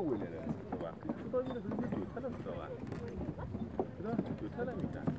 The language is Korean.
보이네. 봐봐. 그 수덕이는 그렇게 좋다는 수덕아. 그럼 좋다니까.